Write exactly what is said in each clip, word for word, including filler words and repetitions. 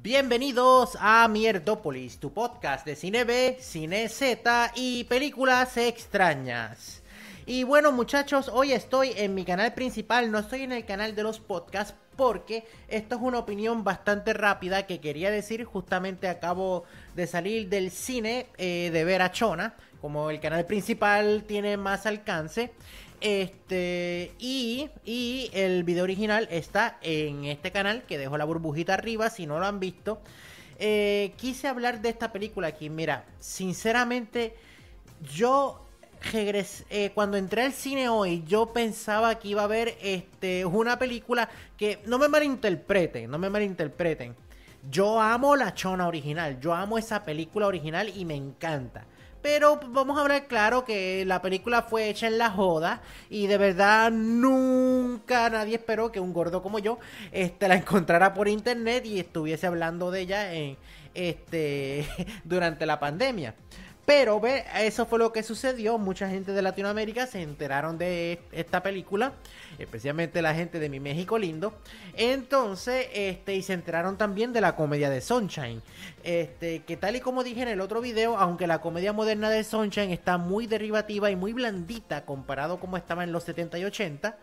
Bienvenidos a Mierdópolis, tu podcast de cine B, cine Z y películas extrañas. Y bueno, muchachos, hoy estoy en mi canal principal, no estoy en el canal de los podcasts porque esto es una opinión bastante rápida que quería decir. Justamente acabo de salir del cine eh, de ver a Chona, como el canal principal tiene más alcance. Este y, y el video original está en este canal, que dejo la burbujita arriba si no lo han visto. eh, Quise hablar de esta película aquí. Mira, sinceramente yo regresé, eh, cuando entré al cine hoy, yo pensaba que iba a ver este, una película que, no me malinterpreten, no me malinterpreten yo amo la Chona original, yo amo esa película original y me encanta. Pero vamos a hablar claro que la película fue hecha en la joda y de verdad nunca nadie esperó que un gordo como yo este, la encontrara por internet y estuviese hablando de ella en, este, durante la pandemia. Pero ve, eso fue lo que sucedió. Mucha gente de Latinoamérica se enteraron de esta película, especialmente la gente de mi México lindo. Entonces, este, y se enteraron también de la comedia de Sunshine. Este, que tal y como dije en el otro video, aunque la comedia moderna de Sunshine está muy derivativa y muy blandita comparado como estaba en los setenta y ochenta,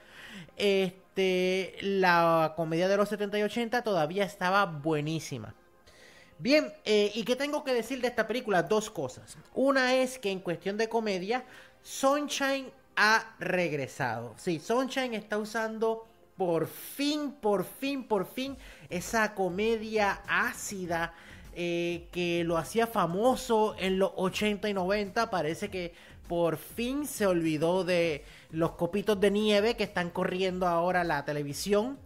este, la comedia de los setenta y ochenta todavía estaba buenísima. Bien, eh, ¿y qué tengo que decir de esta película? Dos cosas. Una es que en cuestión de comedia, Sunshine ha regresado. Sí, Sunshine está usando por fin, por fin, por fin esa comedia ácida eh, que lo hacía famoso en los ochenta y noventa. Parece que por fin se olvidó de los copitos de nieve que están corriendo ahora la televisión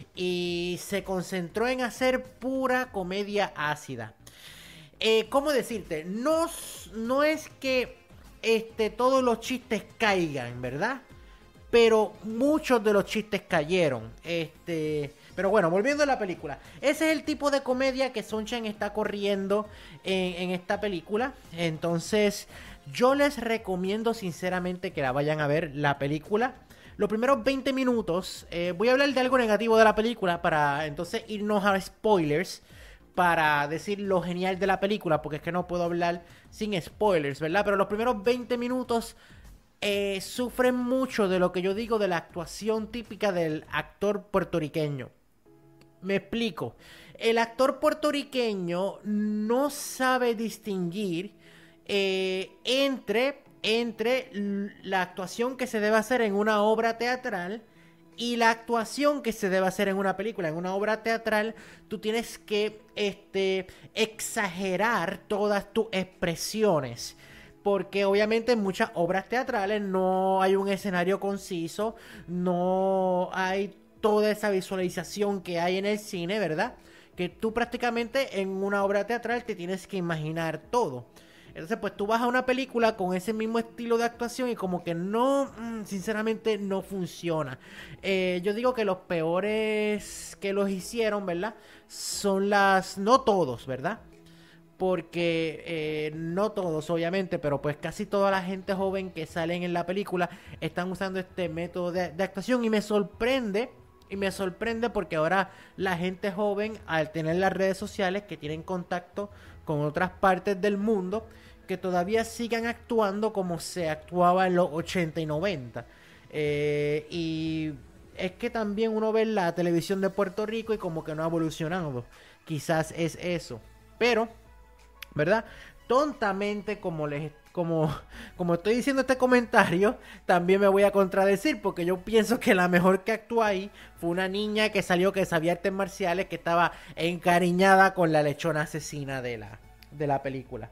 y se concentró en hacer pura comedia ácida. Eh, ¿Cómo decirte? No, no es que este, todos los chistes caigan, ¿verdad? Pero muchos de los chistes cayeron. Este, pero bueno, volviendo a la película. Ese es el tipo de comedia que Sunshine está corriendo en, en esta película. Entonces, yo les recomiendo sinceramente que la vayan a ver, la película. Los primeros veinte minutos, eh, voy a hablar de algo negativo de la película para entonces irnos a spoilers, para decir lo genial de la película, porque es que no puedo hablar sin spoilers, ¿verdad? Pero los primeros veinte minutos eh, sufren mucho de lo que yo digo de la actuación típica del actor puertorriqueño. Me explico. El actor puertorriqueño no sabe distinguir eh, entre... entre la actuación que se debe hacer en una obra teatral y la actuación que se debe hacer en una película. En una obra teatral tú tienes que este, exagerar todas tus expresiones, porque obviamente en muchas obras teatrales no hay un escenario conciso, no hay toda esa visualización que hay en el cine, ¿verdad? Que tú prácticamente en una obra teatral te tienes que imaginar todo. Entonces, pues tú vas a una película con ese mismo estilo de actuación y como que no, sinceramente no funciona. Eh, yo digo que los peores que los hicieron, ¿verdad? Son las, no todos, ¿verdad? Porque eh, no todos, obviamente, pero pues casi toda la gente joven que salen en la película están usando este método de, de actuación y me sorprende. Y me sorprende porque ahora la gente joven, al tener las redes sociales que tienen contacto con otras partes del mundo, que todavía sigan actuando como se actuaba en los ochenta y noventa. Eh, y es que también uno ve la televisión de Puerto Rico y como que no ha evolucionado. Quizás es eso. Pero, ¿verdad? Tontamente, como les como, como estoy diciendo este comentario, también me voy a contradecir, porque yo pienso que la mejor que actuó ahí fue una niña que salió, que sabía artes marciales, que estaba encariñada con la lechona asesina de la, de la película.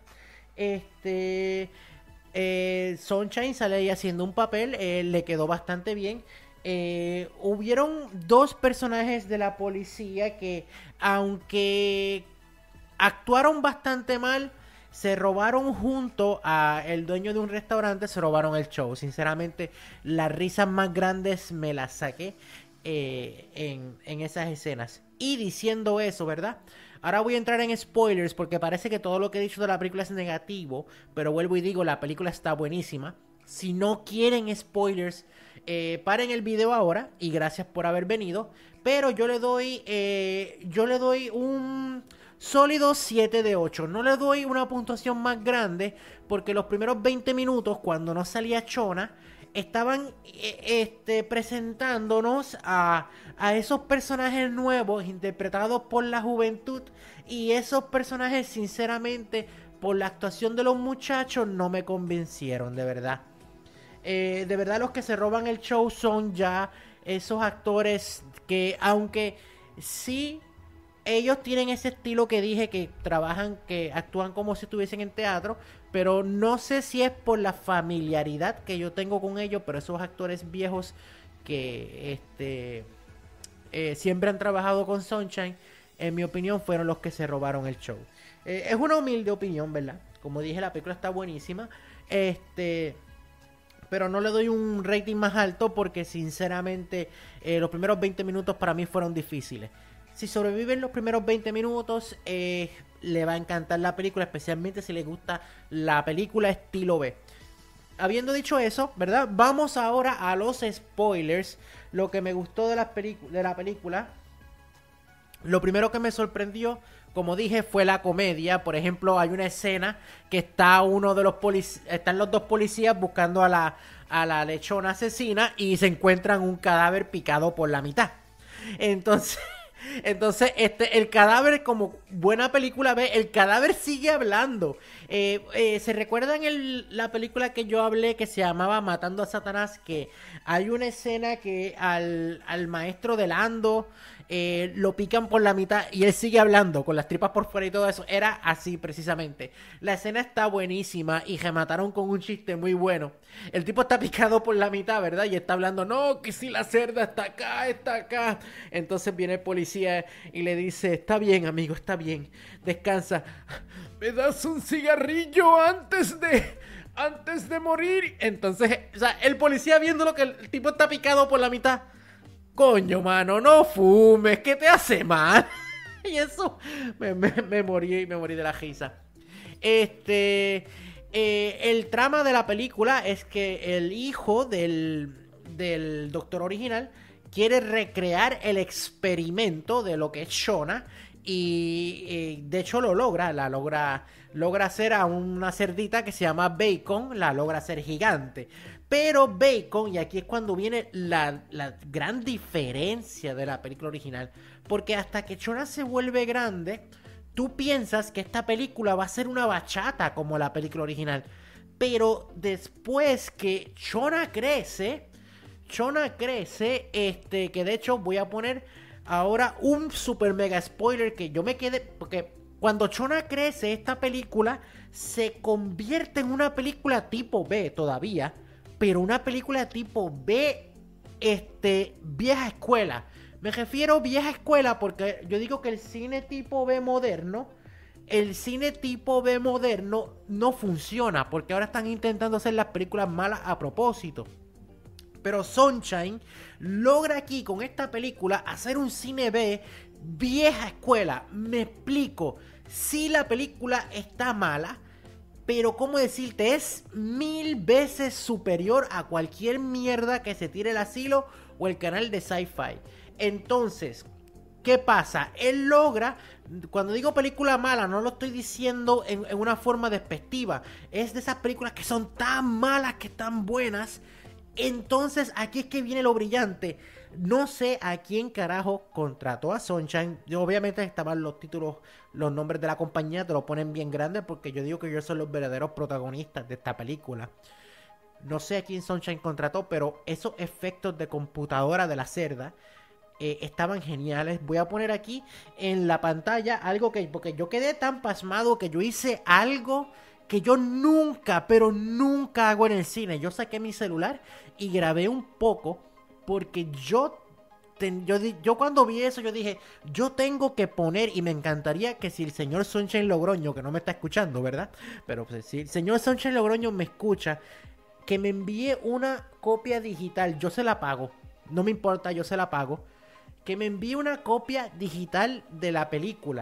Este eh, Sunshine sale ahí haciendo un papel, eh, le quedó bastante bien. Eh, hubieron dos personajes de la policía que, aunque actuaron bastante mal, se robaron junto a el dueño de un restaurante, se robaron el show. Sinceramente, las risas más grandes me las saqué eh, en, en esas escenas. Y diciendo eso, ¿verdad? Ahora voy a entrar en spoilers porque parece que todo lo que he dicho de la película es negativo, pero vuelvo y digo, la película está buenísima. Si no quieren spoilers, eh, paren el video ahora y gracias por haber venido. Pero yo le doy, eh, yo le doy un sólido siete de ocho. No le doy una puntuación más grande porque los primeros veinte minutos, cuando no salía Chona, estaban este, presentándonos a, a esos personajes nuevos interpretados por la juventud, y esos personajes, sinceramente, por la actuación de los muchachos, no me convencieron, de verdad. Eh, de verdad, los que se roban el show son ya esos actores que, aunque sí ellos tienen ese estilo que dije, que trabajan, que actúan como si estuviesen en teatro, pero no sé si es por la familiaridad que yo tengo con ellos, pero esos actores viejos que este eh, siempre han trabajado con Sunshine, en mi opinión, fueron los que se robaron el show. Eh, es una humilde opinión, ¿verdad? Como dije, la película está buenísima, este, pero no le doy un rating más alto porque, sinceramente, eh, los primeros veinte minutos para mí fueron difíciles. Si sobreviven los primeros veinte minutos, eh, le va a encantar la película, especialmente si les gusta la película estilo B. Habiendo dicho eso, ¿verdad? Vamos ahora a los spoilers. Lo que me gustó de la, pelic- de la película. Lo primero que me sorprendió, como dije, fue la comedia. Por ejemplo, hay una escena que está uno de los polic- están los dos policías buscando a la, a la lechona asesina y se encuentran un cadáver picado por la mitad. Entonces... Entonces, este, el cadáver, como buena película B, el cadáver sigue hablando. Eh, eh, ¿Se recuerdan el, la película que yo hablé que se llamaba Matando a Satanás? Que hay una escena que al, al maestro de Lando eh, lo pican por la mitad y él sigue hablando con las tripas por fuera y todo eso. Era así precisamente. La escena está buenísima y remataron con un chiste muy bueno. El tipo está picado por la mitad, ¿verdad? Y está hablando, no, que si la cerda está acá, está acá. Entonces viene el policía y le dice, está bien, amigo, está bien, descansa. ¿Me das un cigarrillo antes de... antes de morir? Entonces, o sea, el policía viendo lo que el tipo está picado por la mitad. Coño, mano, no fumes, que te hace mal. Y eso, me, me, me morí, me morí de la risa. Este... Eh, el trama de la película es que el hijo del, del doctor original quiere recrear el experimento de lo que es Shona y eh, de hecho lo logra, la logra, logra hacer a una cerdita que se llama Bacon, la logra hacer gigante. Pero Bacon, y aquí es cuando viene la, la gran diferencia de la película original, porque hasta que Shona se vuelve grande, tú piensas que esta película va a ser una bachata como la película original. Pero después que Shona crece, Shona crece, este, que de hecho voy a poner ahora un super mega spoiler que yo me quedé, porque cuando Shona crece, esta película se convierte en una película tipo B todavía, pero una película tipo B, este, vieja escuela. Me refiero a vieja escuela porque yo digo que el cine tipo B moderno, el cine tipo B moderno no funciona porque ahora están intentando hacer las películas malas a propósito. Pero Sunshine logra aquí con esta película hacer un cine B vieja escuela. Me explico. Sí, la película está mala, pero ¿cómo decirte? Es mil veces superior a cualquier mierda que se tire el asilo o el canal de Sci-Fi. Entonces, ¿qué pasa? Él logra, cuando digo película mala, no lo estoy diciendo en, en una forma despectiva. Es de esas películas que son tan malas que están buenas. Entonces, aquí es que viene lo brillante. No sé a quién carajo contrató a Sunshine. Yo, obviamente estaban los títulos, los nombres de la compañía, te lo ponen bien grandes porque yo digo que ellos son los verdaderos protagonistas de esta película. No sé a quién Sunshine contrató, pero esos efectos de computadora de la cerda Eh, estaban geniales. Voy a poner aquí en la pantalla algo que, porque yo quedé tan pasmado que yo hice algo que yo nunca, pero nunca hago en el cine. Yo saqué mi celular y grabé un poco porque yo, ten, yo, yo cuando vi eso yo dije, yo tengo que poner, y me encantaría que si el señor Sunshine Logroño, que no me está escuchando, ¿verdad? Pero pues, si el señor Sunshine Logroño me escucha, que me envíe una copia digital. Yo se la pago, no me importa, yo se la pago. Que me envíe una copia digital de la película,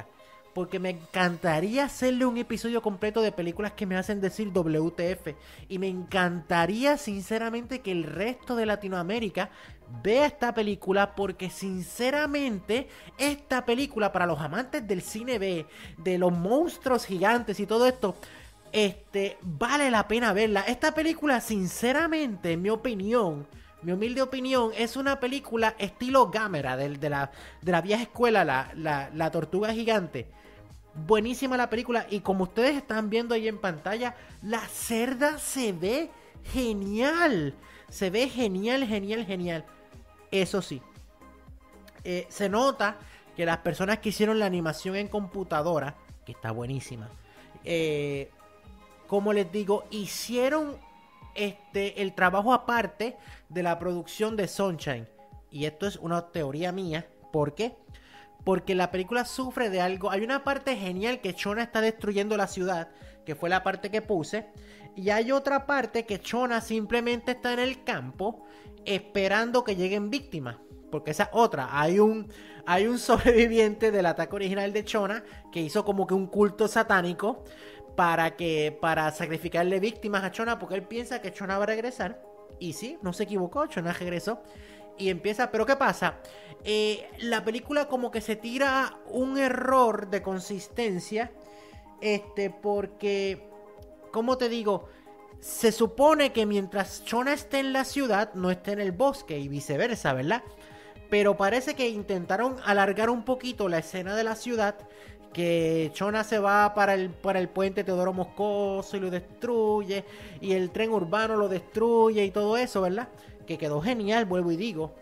porque me encantaría hacerle un episodio completo de películas que me hacen decir W T F. Y me encantaría sinceramente que el resto de Latinoamérica vea esta película, porque sinceramente esta película, para los amantes del cine B, de los monstruos gigantes y todo esto, este, vale la pena verla. Esta película, sinceramente, en mi opinión, mi humilde opinión, es una película estilo Gamera, de, de, la, de la vieja escuela, la, la, la tortuga gigante. Buenísima la película, y como ustedes están viendo ahí en pantalla, la cerda se ve genial. Se ve genial, genial, genial. Eso sí, eh, se nota que las personas que hicieron la animación en computadora, que está buenísima, eh, como les digo, hicieron este, el trabajo aparte de la producción de Sunshine. Y esto es una teoría mía. ¿Por qué? Porque la película sufre de algo. Hay una parte genial que Chona está destruyendo la ciudad, que fue la parte que puse. Y hay otra parte que Chona simplemente está en el campo esperando que lleguen víctimas. Porque esa otra, hay un, hay un sobreviviente del ataque original de Chona que hizo como que un culto satánico para, que, para sacrificarle víctimas a Chona, porque él piensa que Chona va a regresar. Y sí, no se equivocó, Chona regresó. Y empieza, pero ¿qué pasa? Eh, la película como que se tira un error de consistencia. Este, porque, ¿cómo te digo? Se supone que mientras Chona esté en la ciudad, no esté en el bosque y viceversa, ¿verdad? Pero parece que intentaron alargar un poquito la escena de la ciudad, que Chona se va para el, para el puente Teodoro Moscoso y lo destruye, y el tren urbano lo destruye y todo eso, ¿verdad? Que quedó genial, vuelvo y digo.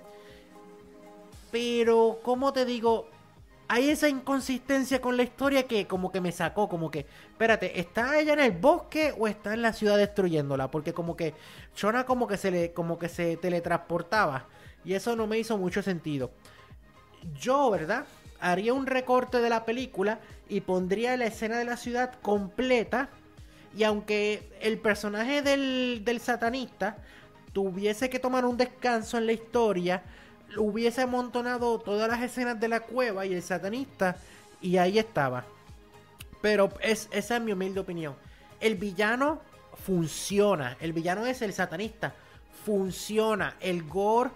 Pero, ¿cómo te digo? Hay esa inconsistencia con la historia que como que me sacó, como que, espérate, ¿está ella en el bosque o está en la ciudad destruyéndola? Porque como que Chona como que se le, como que se teletransportaba, y eso no me hizo mucho sentido. Yo, ¿verdad?, haría un recorte de la película y pondría la escena de la ciudad completa, y aunque el personaje del, del satanista tuviese que tomar un descanso en la historia, hubiese amontonado todas las escenas de la cueva y el satanista, y ahí estaba. Pero es, esa es mi humilde opinión. El villano funciona. El villano es el satanista. Funciona. El gore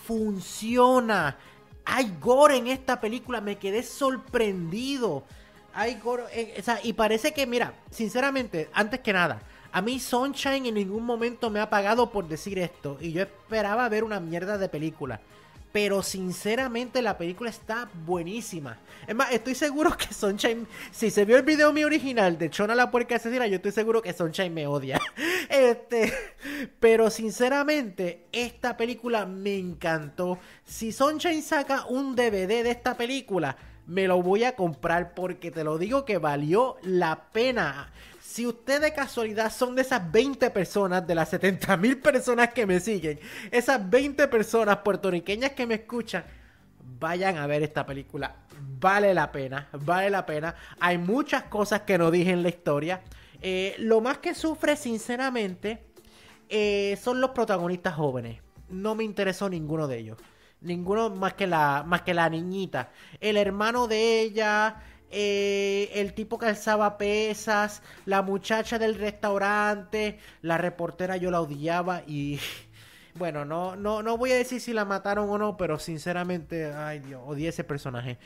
funciona. Hay gore en esta película. Me quedé sorprendido. Hay gore. En, o sea, y parece que, mira, sinceramente, antes que nada, a mí Sunshine en ningún momento me ha pagado por decir esto. Y yo esperaba ver una mierda de película. Pero sinceramente la película está buenísima. Es más, estoy seguro que Sunshine, si se vio el video mío original de Chona la puerca asesina, yo estoy seguro que Sunshine me odia. Este, pero sinceramente esta película me encantó. Si Sunshine saca un D V D de esta película, me lo voy a comprar, porque te lo digo que valió la pena. Si ustedes de casualidad son de esas veinte personas, de las setenta mil personas que me siguen, esas veinte personas puertorriqueñas que me escuchan, vayan a ver esta película. Vale la pena, vale la pena. Hay muchas cosas que no dije en la historia. Eh, lo más que sufre, sinceramente, eh, son los protagonistas jóvenes. No me interesó ninguno de ellos. Ninguno más que la, más que la niñita. El hermano de ella... Eh, el tipo que alzaba pesas, la muchacha del restaurante, la reportera, yo la odiaba. Y bueno, no, no, no voy a decir si la mataron o no, pero sinceramente, ay Dios, odié ese personaje.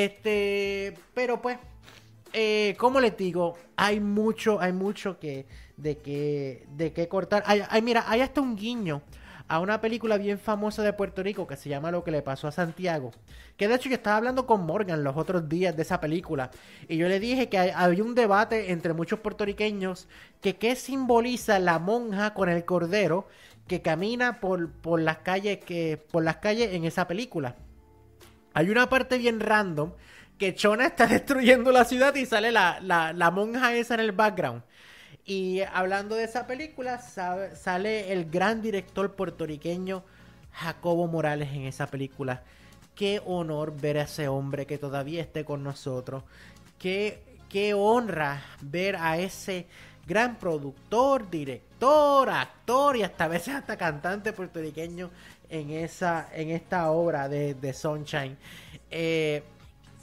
Este, pero pues, eh, como les digo, hay mucho, hay mucho que de que, de que cortar. Ay, ay, mira, hay hasta un guiño a una película bien famosa de Puerto Rico que se llama Lo que le pasó a Santiago. Que de hecho yo estaba hablando con Morgan los otros días de esa película, y yo le dije que hay, había un debate entre muchos puertorriqueños que qué simboliza la monja con el cordero que camina por, por las calles que por las calles en esa película. Hay una parte bien random que Chona está destruyendo la ciudad y sale la, la, la monja esa en el background. Y hablando de esa película, sabe, sale el gran director puertorriqueño Jacobo Morales en esa película. Qué honor ver a ese hombre que todavía esté con nosotros. Qué, qué honra ver a ese gran productor, director, actor y hasta a veces hasta cantante puertorriqueño en, esa, en esta obra de, de Sunshine. Eh,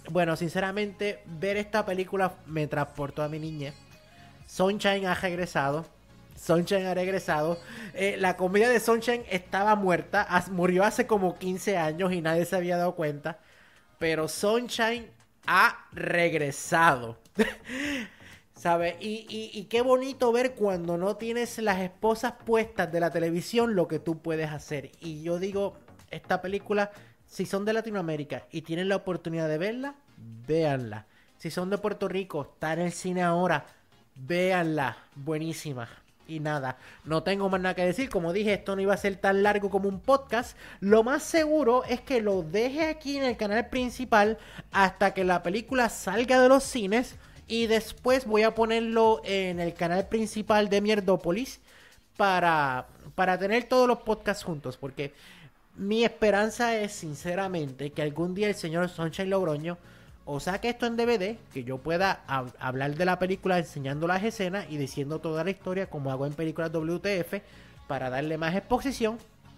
bueno, sinceramente, ver esta película me transportó a mi niñez. Sunshine ha regresado. Sunshine ha regresado. Eh, la comedia de Sunshine estaba muerta. As, murió hace como quince años y nadie se había dado cuenta. Pero Sunshine ha regresado. ¿Sabes? Y, y, y qué bonito ver cuando no tienes las esposas puestas de la televisión lo que tú puedes hacer. Y yo digo, esta película, si son de Latinoamérica y tienen la oportunidad de verla, véanla. Si son de Puerto Rico, está en el cine ahora, véanla. Buenísima. Y nada, no tengo más nada que decir. Como dije, esto no iba a ser tan largo como un podcast. Lo más seguro es que lo deje aquí en el canal principal hasta que la película salga de los cines. Y después voy a ponerlo en el canal principal de Mierdópolis para, para tener todos los podcasts juntos. Porque mi esperanza es, sinceramente, que algún día el señor Sunshine Logroño o saque esto en D V D, que yo pueda hab- hablar de la película enseñando las escenas y diciendo toda la historia como hago en películas W T F para darle más exposición.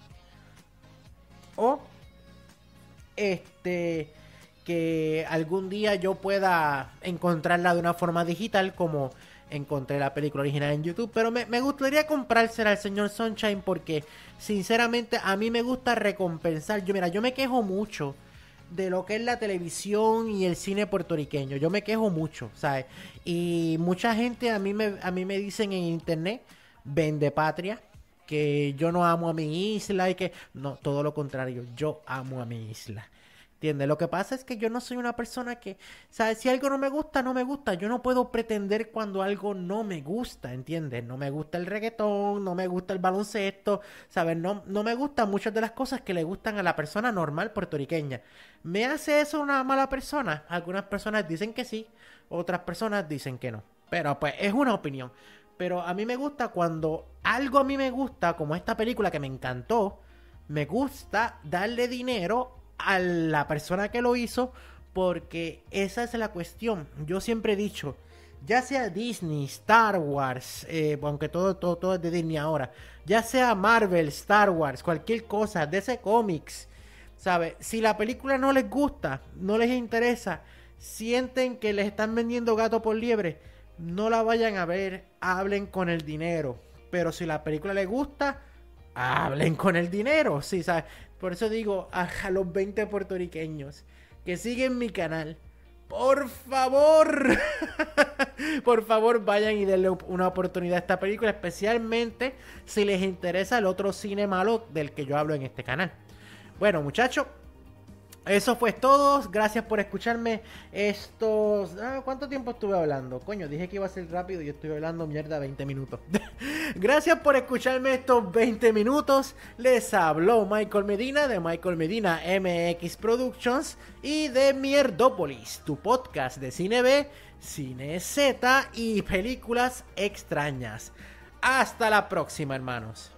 O este que algún día yo pueda encontrarla de una forma digital como encontré la película original en YouTube. Pero me, me gustaría comprársela al señor Sunshine porque sinceramente a mí me gusta recompensar. Yo mira, yo me quejo mucho de lo que es la televisión y el cine puertorriqueño. Yo me quejo mucho, ¿sabes? Y mucha gente a mí me, a mí me dicen en internet, vende patria, que yo no amo a mi isla y que... No, todo lo contrario, yo amo a mi isla. ¿Entiendes? Lo que pasa es que yo no soy una persona que, ¿sabes? Si algo no me gusta, no me gusta. Yo no puedo pretender cuando algo no me gusta, ¿entiendes? No me gusta el reggaetón, no me gusta el baloncesto, ¿sabes? No, no me gustan muchas de las cosas que le gustan a la persona normal puertorriqueña. ¿Me hace eso una mala persona? Algunas personas dicen que sí, otras personas dicen que no. Pero pues es una opinión. Pero a mí me gusta cuando algo a mí me gusta, como esta película que me encantó, me gusta darle dinero a la persona que lo hizo, porque esa es la cuestión. Yo siempre he dicho, ya sea Disney, Star Wars, eh, aunque todo, todo, todo es de Disney ahora, ya sea Marvel, Star Wars, cualquier cosa, D C Comics, ¿sabes? Si la película no les gusta, no les interesa, sienten que les están vendiendo gato por liebre, no la vayan a ver, hablen con el dinero. Pero si la película les gusta, hablen con el dinero, sí, ¿sabes? Por eso digo a, a los veinte puertorriqueños que siguen mi canal, por favor, por favor vayan y denle una oportunidad a esta película, especialmente si les interesa el otro cine malo del que yo hablo en este canal. Bueno, muchachos, eso fue todo. Gracias por escucharme estos... Ah, ¿cuánto tiempo estuve hablando? Coño, dije que iba a ser rápido y estuve hablando mierda veinte minutos. Gracias por escucharme estos veinte minutos. Les habló Michael Medina de Michael Medina M X Productions y de Mierdópolis, tu podcast de cine B, cine Z y películas extrañas. Hasta la próxima, hermanos.